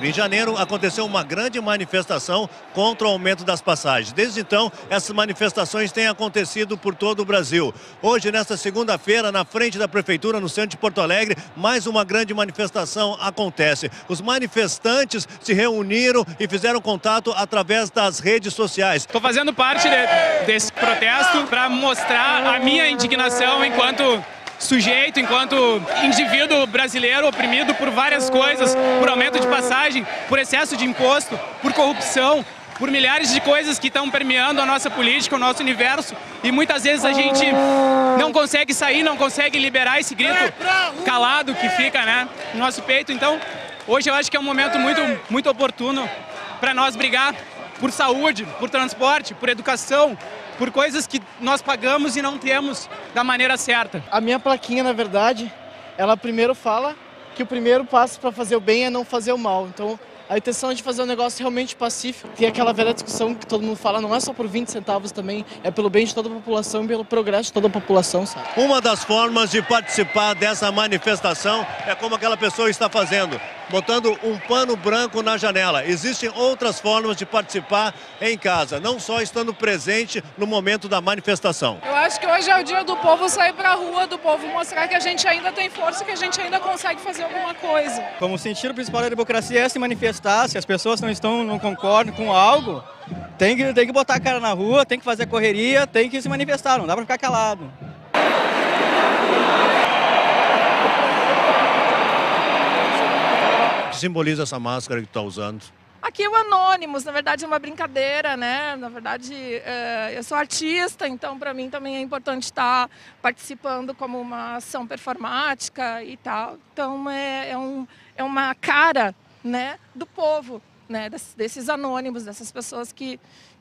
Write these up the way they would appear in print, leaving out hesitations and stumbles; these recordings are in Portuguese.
Alegre. Em janeiro aconteceu uma grande manifestação contra o aumento das passagens. Desde então, essas manifestações têm acontecido por todo o Brasil. Hoje, nesta segunda-feira, na frente da Prefeitura, no centro de Porto Alegre, mais uma grande manifestação acontece. Os manifestantes se reuniram e fizeram contato através das redes sociais. Estou fazendo parte desse protesto para mostrar a minha indignação enquanto sujeito, enquanto indivíduo brasileiro oprimido por várias coisas, por aumento de passagem, por excesso de imposto, por corrupção, por milhares de coisas que estão permeando a nossa política, o nosso universo, e muitas vezes a gente não consegue sair, não consegue liberar esse grito calado que fica, né, no nosso peito. Então, hoje eu acho que é um momento muito oportuno para nós brigar por saúde, por transporte, por educação, por coisas que nós pagamos e não temos da maneira certa. A minha plaquinha, na verdade, ela primeiro fala que o primeiro passo para fazer o bem é não fazer o mal. Então, a intenção é de fazer um negócio realmente pacífico. Tem aquela velha discussão que todo mundo fala, não é só por 20 centavos também, é pelo bem de toda a população e pelo progresso de toda a população, sabe? Uma das formas de participar dessa manifestação é como aquela pessoa está fazendo, botando um pano branco na janela. Existem outras formas de participar em casa, não só estando presente no momento da manifestação. Eu acho que hoje é o dia do povo sair para a rua, do povo mostrar que a gente ainda tem força, que a gente ainda consegue fazer alguma coisa. Como o sentido principal da democracia é se manifestar, se as pessoas não concordam com algo, tem que botar a cara na rua, tem que fazer correria, tem que se manifestar, não dá para ficar calado. O que simboliza essa máscara que tu está usando? Aqui é o Anonymous, na verdade é uma brincadeira, né? Na verdade, eu sou artista, então para mim também é importante estar participando como uma ação performática e tal. Então é uma cara, né, do povo, né, desses anônimos, dessas pessoas que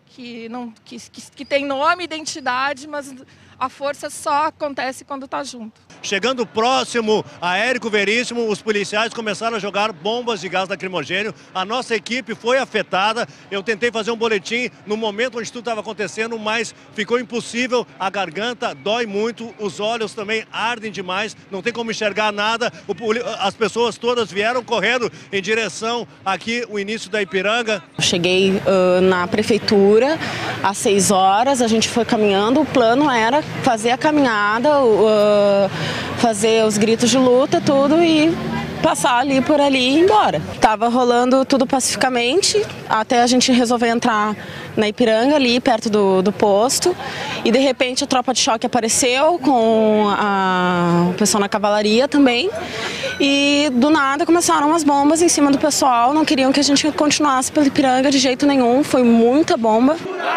têm nome e identidade, mas a força só acontece quando está junto. Chegando próximo a Érico Veríssimo, os policiais começaram a jogar bombas de gás lacrimogênio. A nossa equipe foi afetada. Eu tentei fazer um boletim no momento onde tudo estava acontecendo, mas ficou impossível. A garganta dói muito, os olhos também ardem demais, não tem como enxergar nada. As pessoas todas vieram correndo em direção aqui, o início da Ipiranga. Cheguei na prefeitura às 6 horas, a gente foi caminhando, o plano era fazer a caminhada, fazer os gritos de luta, tudo e passar ali por ali e ir embora. Tava rolando tudo pacificamente, até a gente resolver entrar na Ipiranga, ali perto do posto, e de repente a tropa de choque apareceu com o pessoal na cavalaria também, e do nada começaram as bombas em cima do pessoal, não queriam que a gente continuasse pela Ipiranga de jeito nenhum, foi muita bomba.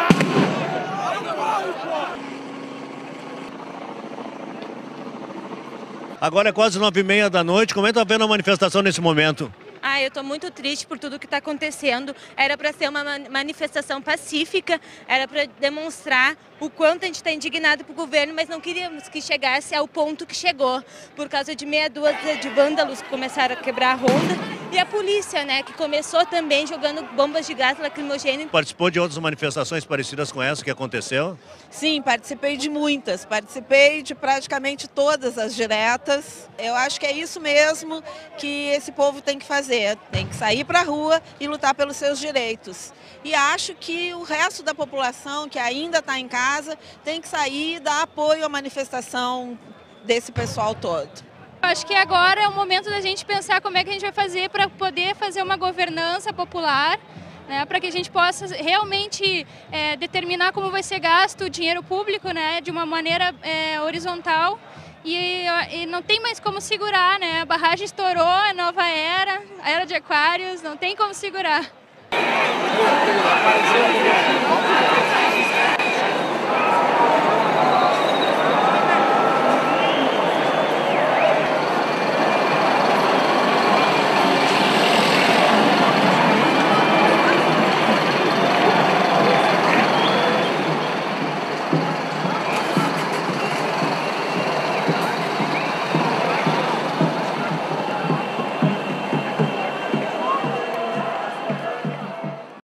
Agora é quase 9h30 da noite. Como é que está vendo a manifestação nesse momento? Eu estou muito triste por tudo que está acontecendo. Era para ser uma manifestação pacífica, era para demonstrar o quanto a gente está indignado com o governo, mas não queríamos que chegasse ao ponto que chegou, por causa de meia dúzia de vândalos que começaram a quebrar a ronda, e a polícia, né, que começou também jogando bombas de gás lacrimogêneo. Participou de outras manifestações parecidas com essa que aconteceu? Sim, participei de muitas, participei de praticamente todas as diretas. Eu acho que é isso mesmo que esse povo tem que fazer, tem que sair para a rua e lutar pelos seus direitos. E acho que o resto da população que ainda está em casa tem que sair e dar apoio à manifestação desse pessoal todo. Acho que agora é o momento da gente pensar como é que a gente vai fazer para poder fazer uma governança popular, né, para que a gente possa realmente determinar como vai ser gasto o dinheiro público, né, de uma maneira horizontal. E não tem mais como segurar, né? A barragem estourou, a nova era de Aquários, não tem como segurar.